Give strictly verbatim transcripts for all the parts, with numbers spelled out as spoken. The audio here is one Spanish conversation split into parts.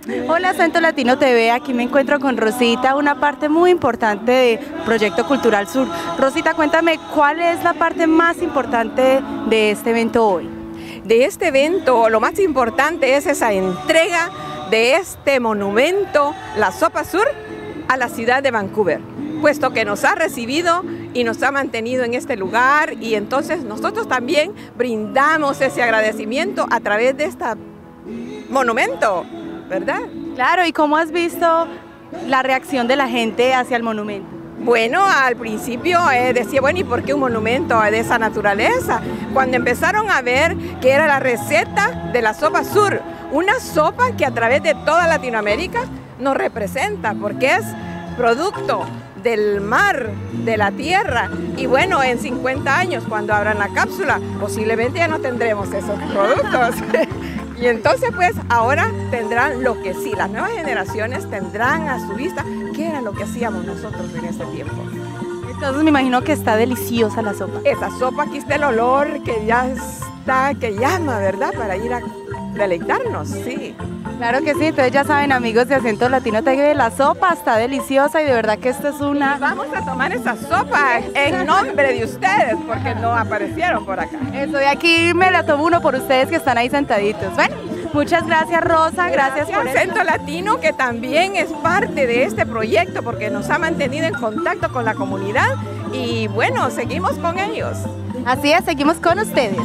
Hola, Acento Latino T V, aquí me encuentro con Rosita, una parte muy importante de Proyecto Cultural Sur. Rosita, cuéntame, ¿cuál es la parte más importante de este evento hoy? De este evento, lo más importante es esa entrega de este monumento, la Sopa Sur, a la ciudad de Vancouver, puesto que nos ha recibido y nos ha mantenido en este lugar, y entonces nosotros también brindamos ese agradecimiento a través de este monumento, ¿verdad? Claro, ¿y cómo has visto la reacción de la gente hacia el monumento? Bueno, al principio eh, decía, bueno, ¿y por qué un monumento de esa naturaleza? Cuando empezaron a ver que era la receta de la Sopa Sur, una sopa que a través de toda Latinoamérica nos representa, porque es producto del mar, de la tierra, y bueno, en cincuenta años, cuando abran la cápsula, posiblemente ya no tendremos esos productos. Y entonces pues ahora tendrán lo que sí, las nuevas generaciones tendrán a su vista qué era lo que hacíamos nosotros en ese tiempo. Entonces me imagino que está deliciosa la sopa. Esa sopa, aquí está el olor que ya está, que llama, ¿verdad? Para ir a deleitarnos, sí. Claro que sí, entonces ya saben, amigos de Acento Latino T V, la sopa está deliciosa y de verdad que esto es una... Vamos a tomar esa sopa en nombre de ustedes, porque no aparecieron por acá. Eso, de aquí me la tomo uno por ustedes que están ahí sentaditos. Bueno, muchas gracias, Rosa, gracias, gracias por Acento Latino, que también es parte de este proyecto, porque nos ha mantenido en contacto con la comunidad, y bueno, seguimos con ellos. Así es, seguimos con ustedes.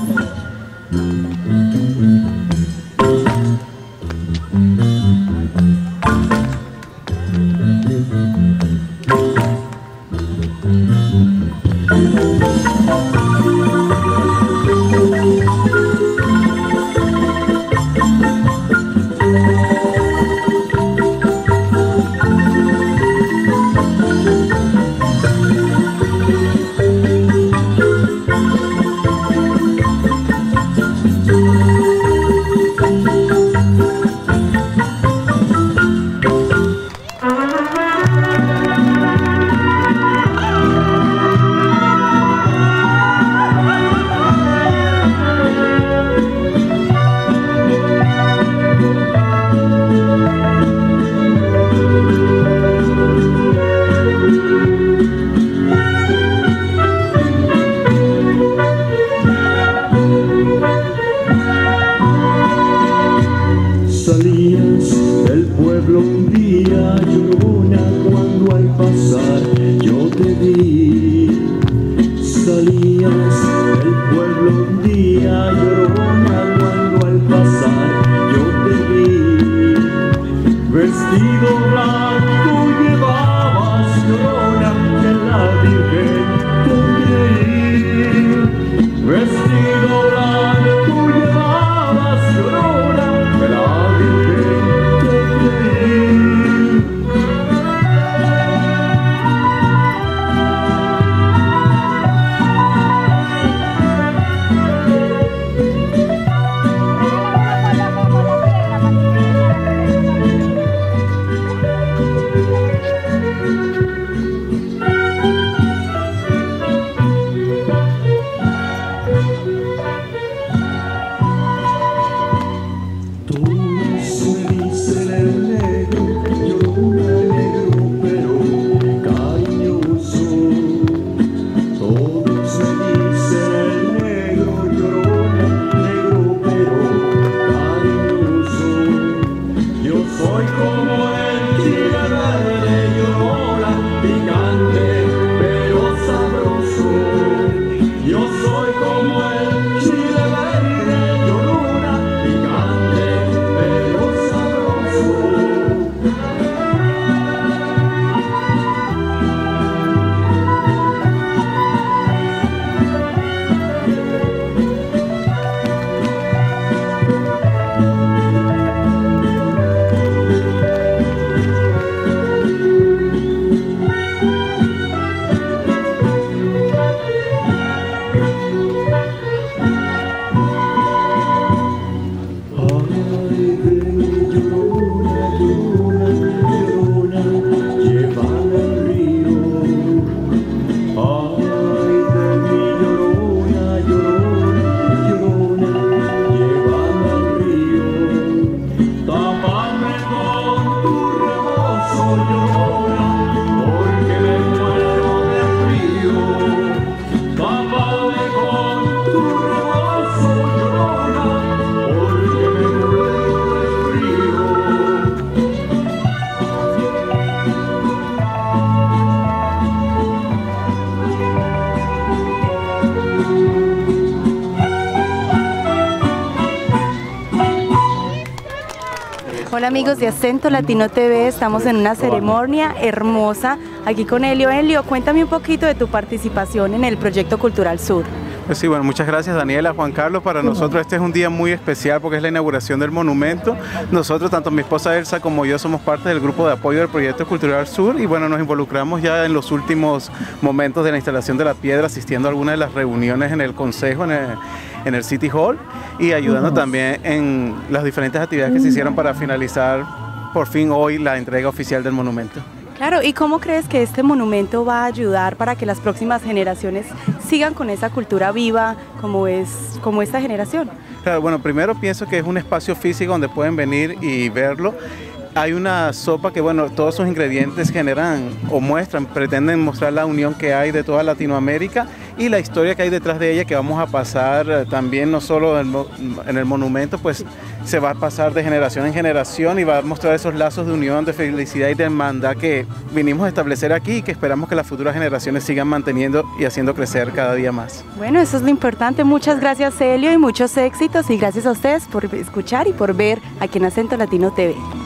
Hola amigos de Acento Latino T V, estamos en una ceremonia hermosa aquí con Helio. Helio, cuéntame un poquito de tu participación en el Proyecto Cultural Sur. Pues sí, bueno, muchas gracias Daniela, Juan Carlos. Para nosotros este es un día muy especial porque es la inauguración del monumento. Nosotros, tanto mi esposa Elsa como yo, somos parte del grupo de apoyo del Proyecto Cultural Sur y bueno, nos involucramos ya en los últimos momentos de la instalación de la piedra, asistiendo a algunas de las reuniones en el Consejo, en el, en el City Hall y ayudando uh-huh. también en las diferentes actividades que se hicieron para finalizar por fin hoy la entrega oficial del monumento. Claro, ¿y cómo crees que este monumento va a ayudar para que las próximas generaciones sigan con esa cultura viva como es como esta generación? Claro, bueno, primero pienso que es un espacio físico donde pueden venir y verlo. Hay una sopa que, bueno, todos sus ingredientes generan o muestran, pretenden mostrar la unión que hay de toda Latinoamérica y la historia que hay detrás de ella, que vamos a pasar también no solo en el monumento, pues se va a pasar de generación en generación y va a mostrar esos lazos de unión, de felicidad y de hermandad que vinimos a establecer aquí y que esperamos que las futuras generaciones sigan manteniendo y haciendo crecer cada día más. Bueno, eso es lo importante. Muchas gracias, Helio, y muchos éxitos, y gracias a ustedes por escuchar y por ver aquí en Acento Latino T V.